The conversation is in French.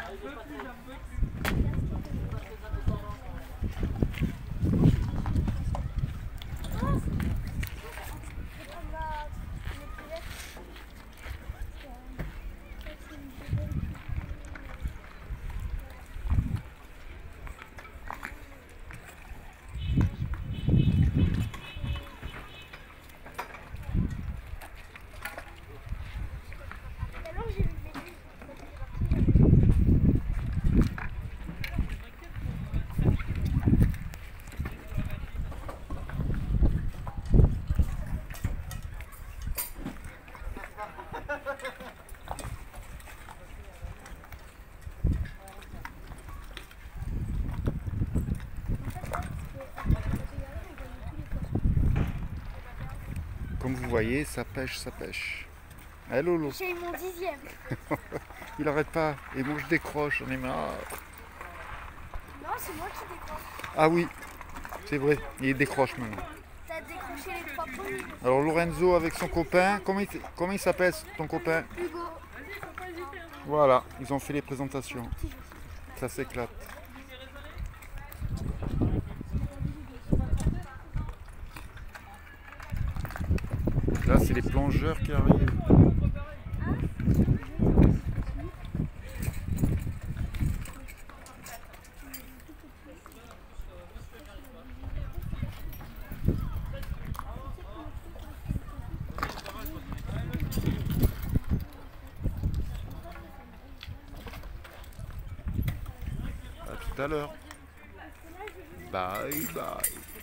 Comme vous voyez, ça pêche, ça pêche. Hein, Lolo? J'ai eu mon 10e. Il arrête pas. Et moi je décroche, j'en ai marre. Non, c'est moi qui décroche. Ah oui, c'est vrai, il décroche maintenant. T'as décroché les 3 premiers. Alors Lorenzo avec son copain, comment il s'appelle ton copain? Hugo. Voilà, ils ont fait les présentations. Ça s'éclate. Là, c'est les plongeurs qui arrivent. À tout à l'heure. Bye bye.